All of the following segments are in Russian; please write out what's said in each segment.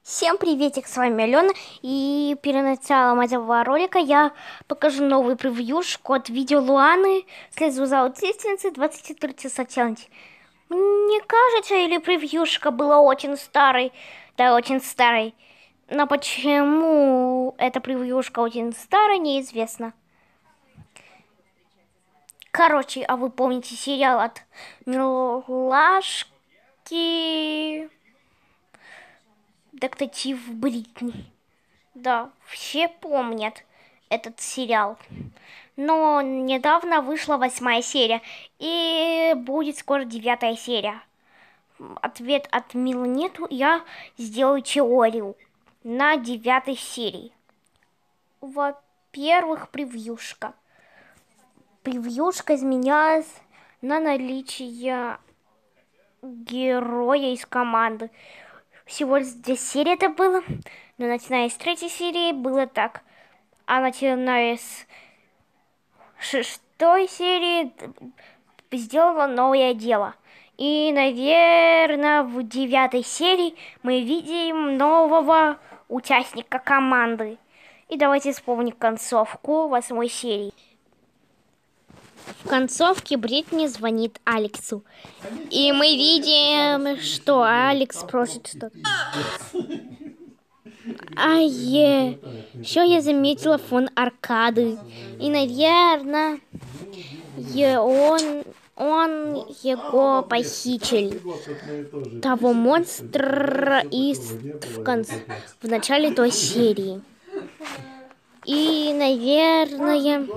Всем приветик, с вами Алена, и перед началом этого ролика я покажу новый превьюшку от видео Луаны. Слезу за учительницы 24 часа челлендж. Мне кажется, или превьюшка была очень старой, да, очень старой. Но почему эта превьюшка очень старая, неизвестно. Короче, а вы помните сериал от Милашки «Детектив Бритни»? Да, все помнят этот сериал. Но недавно вышла 8-я серия, и будет скоро 9-я серия. Ответ от Милы нету, я сделаю теорию на 9-й серии. Во-первых, превьюшка. Превьюшка изменялась на наличие героя из команды. Всего лишь 2 серии это было, но начиная с 3-й серии было так. А начиная с 6-й серии сделала новое дело. И, наверное, в 9-й серии мы видим нового участника команды. И давайте вспомним концовку 8-й серии. В концовке Бритни звонит Алексу. И мы видим, что Алекс просит что-то. Еще я заметила фон аркады. И, наверное, он его похитил. Того монстра в начале той серии. И, наверное,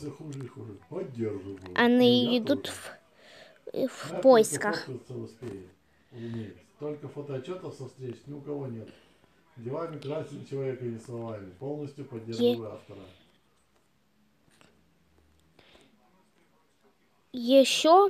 они идут в поисках. Только фотоотчетов со встреч ни у кого нет. Делами красили человека и не словами. Полностью поддерживаю автора. Еще,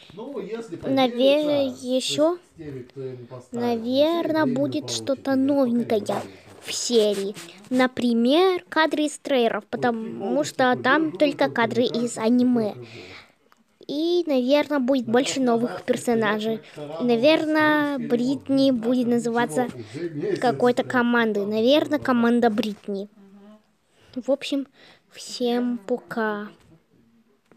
наверное, будет что-то новенькое в серии. Например, кадры из трейлеров, потому что там только кадры из аниме. И, наверное, будет больше новых персонажей. И, наверное, Бритни будет называться какой-то командой. Наверное, команда Бритни. В общем, всем пока.